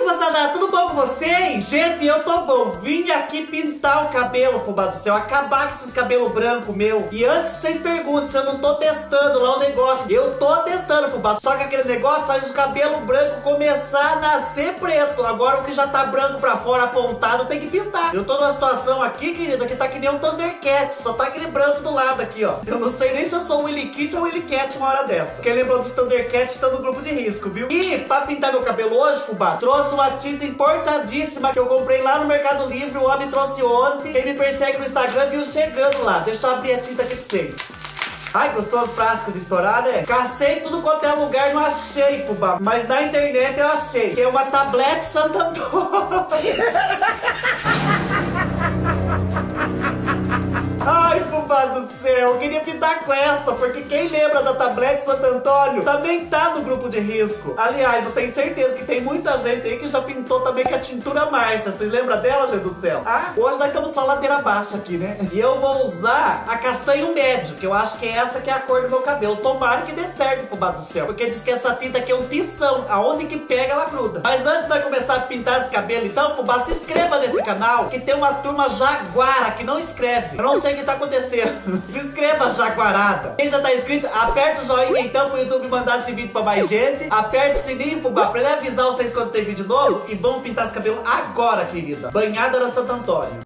moçada, tudo bom com vocês? Gente, eu tô bom. Vim aqui pintar o cabelo, fubá do céu, acabar com esses cabelos brancos meu. E antes vocês perguntam se eu não tô testando lá o negócio. Eu tô testando, fubá, só que aquele negócio faz os cabelos brancos começar a nascer preto. Agora o que já tá branco pra fora, apontado, tem que pintar. Eu tô numa situação aqui, querida, que tá que nem um Thundercat, só tá aquele branco do lado aqui, ó. Eu não sei nem se eu sou um Willy Kid ou Willy Cat uma hora dessa. Quem lembrou dos Thundercats tá no grupo de risco, viu? E pra pintar meu cabelo hoje, fubá, trouxe uma tinta importadíssima que eu comprei lá no Mercado Livre. O homem trouxe ontem. Quem me persegue no Instagram viu chegando lá. Deixa eu abrir a tinta aqui pra vocês. Ai, gostoso plástico de estourar, né? Cacei tudo quanto é lugar, não achei, fubá. Mas na internet eu achei. Que é uma tablete Santo Antônio. Ai, fubá do céu, eu queria pintar com essa, porque quem lembra da tablete Santo Antônio também tá no grupo de risco. Aliás, eu tenho certeza que tem muita gente aí que já pintou também com a tintura Márcia. Vocês lembram dela, gente do céu? Ah, hoje nós estamos só ladeira baixa aqui, né? E eu vou usar a castanho médio, que eu acho que é essa que é a cor do meu cabelo. Tomara que dê certo, fubá do céu, porque diz que essa tinta aqui é um tição, aonde que pega ela gruda. Mas antes de nós começar a pintar esse cabelo, então, fubá, se inscreva nesse canal, que tem uma turma jaguara que não escreve. Eu não sei o que tá acontecendo. Se inscreva, jaguarada. Quem já tá inscrito, aperta o joinha então pro YouTube mandar esse vídeo pra mais gente. Aperta o sininho, fubá, pra ele avisar vocês quando tem vídeo novo. E vamos pintar esse cabelo agora, querida. Banhada na Santo Antônio.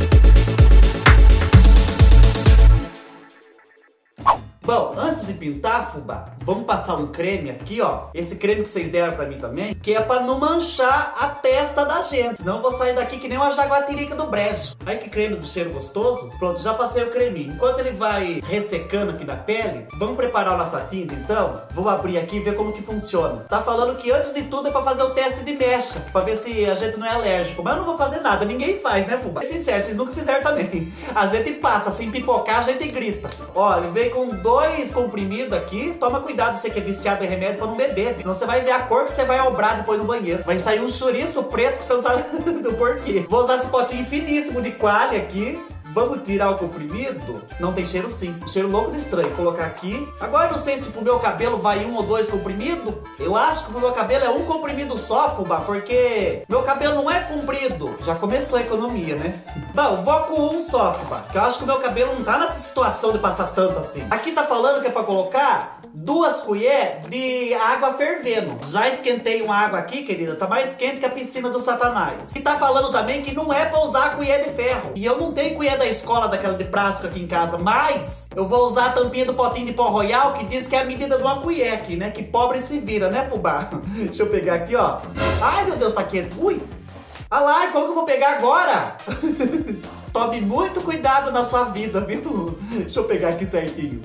Bom, antes de pintar, fubá, vamos passar um creme aqui, ó. Esse creme que vocês deram pra mim também, que é pra não manchar a testa da gente. Senão eu vou sair daqui que nem uma jaguatirica do brejo. Ai, que creme do cheiro gostoso. Pronto, já passei o creminho. Enquanto ele vai ressecando aqui na pele, vamos preparar a nossa tinta, então? Vou abrir aqui e ver como que funciona. Tá falando que antes de tudo é pra fazer o teste de mecha, pra ver se a gente não é alérgico. Mas eu não vou fazer nada, ninguém faz, né, fubá? É sincero, vocês nunca fizeram também. A gente passa, assim, pipocar, a gente grita. Ó, ele veio com 2 comprimidos aqui. Toma cuidado, você que é viciado em remédio, pra não beber. Senão você vai ver a cor que você vai obrar depois no banheiro. Vai sair um chouriço preto que você usa do porquê. Vou usar esse potinho finíssimo de coalha aqui. Vamos tirar o comprimido. Não tem cheiro sim. Cheiro louco de estranho. Vou colocar aqui. Agora não sei se pro meu cabelo vai 1 ou 2 comprimidos. Eu acho que pro meu cabelo é 1 comprimido só, fubá, porque meu cabelo não é comprido. Já começou a economia, né? Bom, vou com 1 só, fubá, que eu acho que o meu cabelo não tá nessa situação de passar tanto assim. Aqui tá falando que é pra colocar 2 colheres de água fervendo. Já esquentei uma água aqui, querida. Tá mais quente que a piscina do Satanás. E tá falando também que não é pra usar a colher de ferro. E eu não tenho colher da escola, daquela de plástico aqui em casa, mas eu vou usar a tampinha do potinho de pó royal, que diz que é a medida de uma colher aqui, né? Que pobre se vira, né, fubá? Deixa eu pegar aqui, ó. Ai, meu Deus, tá quente. Ui! Ah lá, como que eu vou pegar agora? Tome muito cuidado na sua vida, viu? Deixa eu pegar aqui certinho.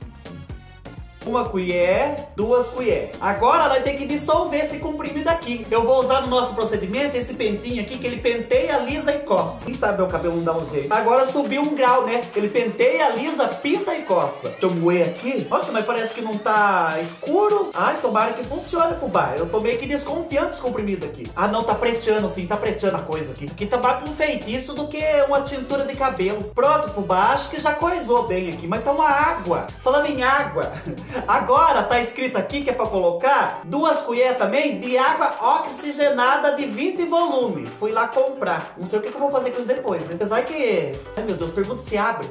1 colher, 2 colheres. Agora nós temos que dissolver esse comprimido aqui. Eu vou usar no nosso procedimento esse pentinho aqui, que ele penteia, alisa e coça. Quem sabe meu cabelo não dá um jeito. Agora subiu 1 grau, né? Ele penteia, alisa, pinta e coça. Deixa eu moer aqui. Nossa, mas parece que não tá escuro. Ai, tomara que funcione, fubá. Eu tô meio que desconfiando desse comprimido aqui. Ah, não, tá preteando sim, tá preteando a coisa aqui. Aqui tá mais pra um feitiço do que uma tintura de cabelo. Pronto, fubá, acho que já coisou bem aqui. Mas tá uma água. Falando em água... Agora tá escrito aqui que é pra colocar 2 colheres também de água oxigenada de 20 volume. Fui lá comprar. Não sei o que eu vou fazer com isso depois, né? Apesar que... Ai, meu Deus, pergunta se abre.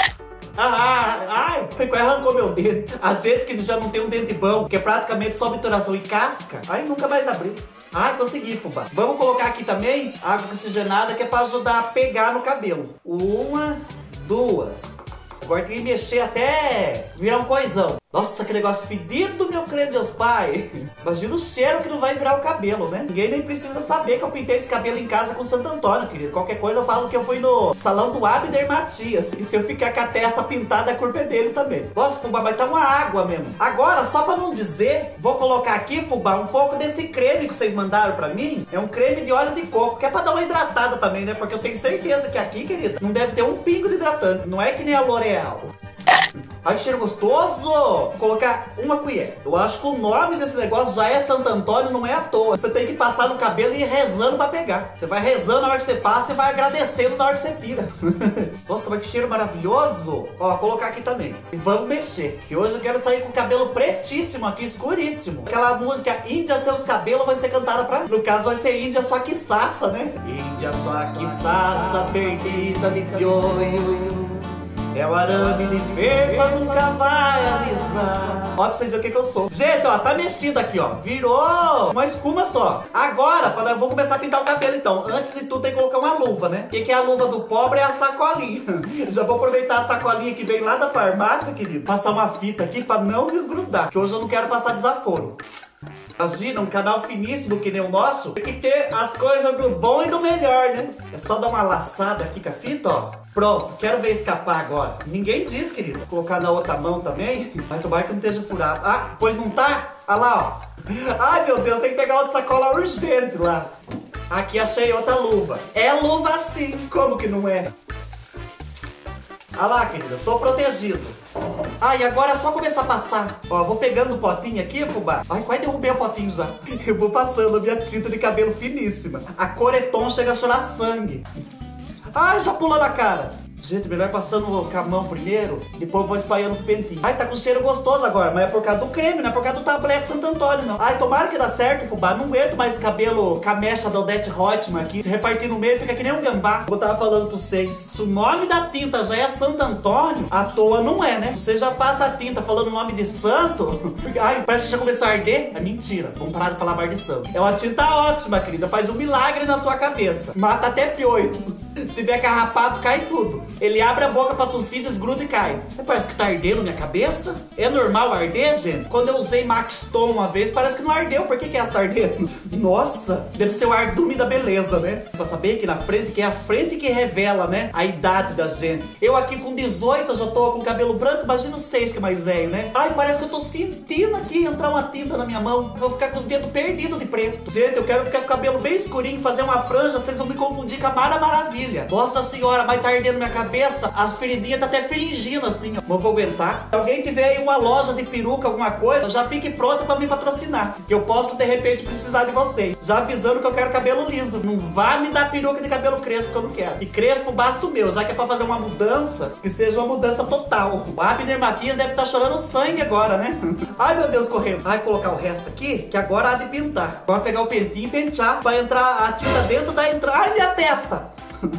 Ai, quase arrancou meu dente. A gente que já não tem um dente bom, que é praticamente só obturação e casca. Ai, nunca mais abriu. Ai, consegui, fubá. Vamos colocar aqui também água oxigenada, que é pra ajudar a pegar no cabelo. 1, 2. Agora tem que mexer até virar um coisão. Nossa, que negócio fedido, meu creme, Deus pai. Imagina o cheiro que não vai virar o cabelo, né? Ninguém nem precisa saber que eu pintei esse cabelo em casa com Santo Antônio, querido. Qualquer coisa eu falo que eu fui no salão do Abner Matias. E se eu ficar com a testa pintada, a culpa é dele também. Nossa, fubá, vai tá uma água mesmo. Agora, só pra não dizer, vou colocar aqui, fubá, um pouco desse creme que vocês mandaram pra mim. É um creme de óleo de coco, que é pra dar uma hidratada também, né? Porque eu tenho certeza que aqui, querida, não deve ter um pingo de hidratante. Não é que nem a L'Oreal. Ai, que cheiro gostoso. Vou colocar uma colher. Eu acho que o nome desse negócio já é Santo Antônio, não é à toa. Você tem que passar no cabelo e ir rezando pra pegar. Você vai rezando na hora que você passa e vai agradecendo na hora que você tira. Nossa, mas que cheiro maravilhoso. Ó, colocar aqui também. E vamos mexer, que hoje eu quero sair com o cabelo pretíssimo aqui, escuríssimo. Aquela música Índia, seus cabelos vai ser cantada pra... No caso vai ser Índia, só que saça, né? Índia, só que saça, perdida de piolho. É o arame de ferpa, nunca vai alisar. Ó, pra vocês verem o que eu sou. Gente, ó, tá mexido aqui, ó. Virou uma espuma só. Agora, eu vou começar a pintar o cabelo, então. Antes de tudo, tem que colocar uma luva, né? O que é a luva do pobre? É a sacolinha. Já vou aproveitar a sacolinha que veio lá da farmácia, querido. Passar uma fita aqui pra não desgrudar, que hoje eu não quero passar desaforo. Imagina, um canal finíssimo que nem o nosso, tem que ter as coisas do bom e do melhor, né? É só dar uma laçada aqui com a fita, ó. Pronto, quero ver escapar agora. Ninguém diz, querido. Vou colocar na outra mão também. Vai tomar que não esteja furado. Ah, pois não tá? Olha lá, ó. Ai, meu Deus, tem que pegar outra sacola urgente lá. Aqui achei outra luva. É luva sim, como que não é? Olha lá, querida, tô protegido. Ah, e agora é só começar a passar. Ó, vou pegando o potinho aqui, fubá. Ai, quase derrubei o potinho já. Eu vou passando a minha tinta de cabelo finíssima. A Coreton chega a chorar sangue. Ai, já pulou na cara. Gente, melhor passando com a mão primeiro, depois eu vou espalhando com o pentinho. Ai, tá com cheiro gostoso agora, mas é por causa do creme, não é por causa do tablete Santo Antônio, não. Ai, tomara que dá certo, fubá. Não aguento mais esse cabelo camecha da Odete Reutemann aqui. Se repartir no meio, fica que nem um gambá. Eu tava falando pra vocês, se o nome da tinta já é Santo Antônio, à toa não é, né? Você já passa a tinta falando o nome de santo. Ai, parece que já começou a arder. É mentira, vamos parar de falar mais de santo. É uma tinta ótima, querida, faz um milagre na sua cabeça. Mata até piolho. Se tiver carrapato, cai tudo. Ele abre a boca pra tossir, desgruda e cai. Parece que tá ardendo minha cabeça. É normal arder, gente? Quando eu usei Max Tom uma vez, parece que não ardeu. Por que essa tá ardendo? Nossa, deve ser o ardume da beleza, né? Pra saber aqui na frente, que é a frente que revela, né, a idade da gente. Eu aqui com 18, eu já tô com cabelo branco. Imagina os 6 que é mais velho, né? Ai, parece que eu tô sentindo aqui entrar uma tinta na minha mão. Vou ficar com os dedos perdidos de preto. Gente, eu quero ficar com o cabelo bem escurinho, fazer uma franja. Vocês vão me confundir com a Mara Maravilha. Nossa senhora, vai tá ardendo minha cabeça. As feridinhas tá até feringindo assim, ó. Não vou aguentar. Se alguém tiver aí uma loja de peruca, alguma coisa, já fique pronta pra me patrocinar, que eu posso de repente precisar de vocês. Já avisando que eu quero cabelo liso. Não vá me dar peruca de cabelo crespo, que eu não quero. E crespo basta o meu, já que é pra fazer uma mudança, que seja uma mudança total. O Abner Matias deve estar chorando sangue agora, né? Ai, meu Deus, correndo. Ai, colocar o resto aqui, que agora há de pintar. Agora pegar o pentinho e pentear, vai entrar a tinta dentro da entrada. Ai, minha testa!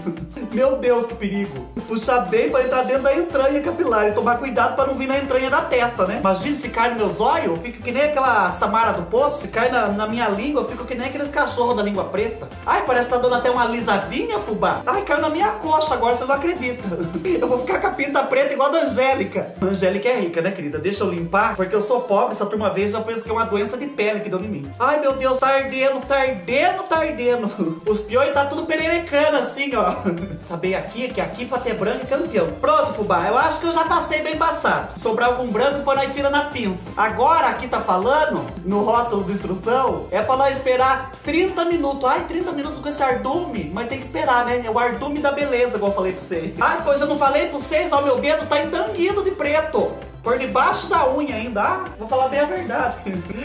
Meu Deus, que perigo. Puxar bem pra entrar dentro da entranha capilar e tomar cuidado pra não vir na entranha da testa, né? Imagina se cai nos meus olhos, eu fico que nem aquela Samara do Poço. Se cai na minha língua, eu fico que nem aqueles cachorros da língua preta. Ai, parece que tá dando até uma alisadinha, fubá. Ai, caiu na minha coxa agora, você não acredita. Eu vou ficar com a pinta preta igual a da Angélica. A Angélica é rica, né, querida? Deixa eu limpar, porque eu sou pobre. Essa turma vez já pensa que é uma doença de pele que deu em mim. Ai, meu Deus, tá ardendo, tá ardendo, tá ardendo. Os piolhos tá tudo pererecando assim, ó. Saber aqui, que aqui pra ter branco é campeão. Pronto, fubá, eu acho que eu já passei bem passado. Se sobrar algum branco, depois nós tira na pinça. Agora, aqui tá falando, no rótulo de instrução, é pra nós esperar 30 minutos. Ai, 30 minutos com esse ardume. Mas tem que esperar, né? É o ardume da beleza, igual eu falei pra vocês. Ai, pois eu não falei pra vocês, ó, meu dedo tá entanguido de preto. Por debaixo da unha ainda. Ah, vou falar bem a verdade.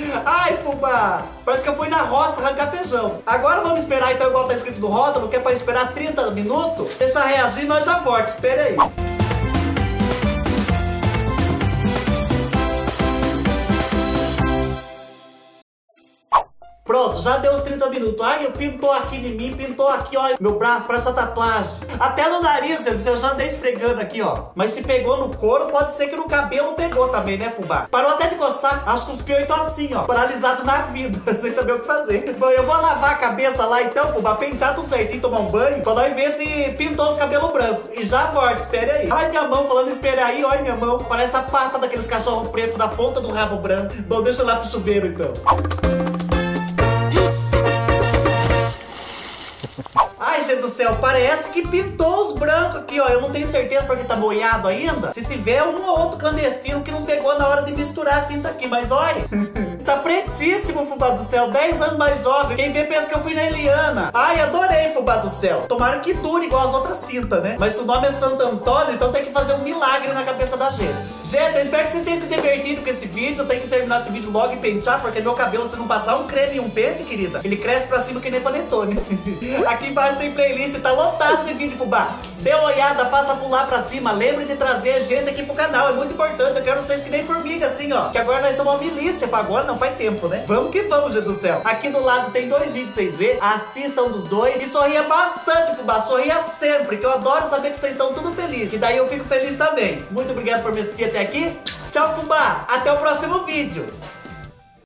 Ai, fubá, parece que eu fui na roça arrancar feijão. Agora vamos esperar então, igual tá escrito no rótulo, que é pra esperar 30 minutos. Deixa reagir e nós já volta. Espera aí. Pronto, já deu os 30 minutos. Ai, eu pintou aqui em mim, pintou aqui, ó. Meu braço parece uma tatuagem. Até no nariz, gente, eu já andei esfregando aqui, ó. Mas se pegou no couro, pode ser que no cabelo pegou também, né, fubá? Parou até de coçar. Acho que os piolhos estão assim, ó, paralisados na vida, sem saber o que fazer. Bom, eu vou lavar a cabeça lá então, fubá, pentear tudo certinho, tomar um banho, pra nós ver se pintou os cabelos brancos. E já volta, espere aí. Ai, minha mão, falando espere aí, olha minha mão. Parece a pata daqueles cachorros pretos da ponta do rabo branco. Bom, deixa eu lá pro chuveiro então. Ai, gente do céu, parece que pintou os brancos aqui, ó. Eu não tenho certeza porque tá molhado ainda. Se tiver um ou outro clandestino que não pegou na hora de misturar a tinta aqui, mas olha, Tá pretíssimo, fubá do céu. 10 anos mais jovem. Quem vê pensa que eu fui na Eliana. Ai, adorei, fubá do céu. Tomara que dure igual as outras tintas, né? Mas se o nome é Santo Antônio, então tem que fazer um milagre na cabeça da gente. Gente, eu espero que vocês tenham se divertido com esse vídeo. Eu tenho que terminar esse vídeo logo e pentear, porque meu cabelo, se não passar um creme e um pente, querida, ele cresce pra cima que nem panetone. Aqui embaixo tem playlist, tá lotado de vídeo, fubá. Dê uma olhada, faça pular pra cima. Lembre de trazer gente aqui pro canal, é muito importante. Eu quero vocês que nem formiga, assim, ó. Que agora nós somos uma milícia, pra agora não faz tempo, né? Vamos que vamos, gente do céu. Aqui do lado tem 2 vídeos pra vocês verem. Assistam dos 2 e sorria bastante, fubá. Sorria sempre, que eu adoro saber que vocês estão tudo felizes. E daí eu fico feliz também. Muito obrigado por me assistir até aqui. Tchau, fubá. Até o próximo vídeo.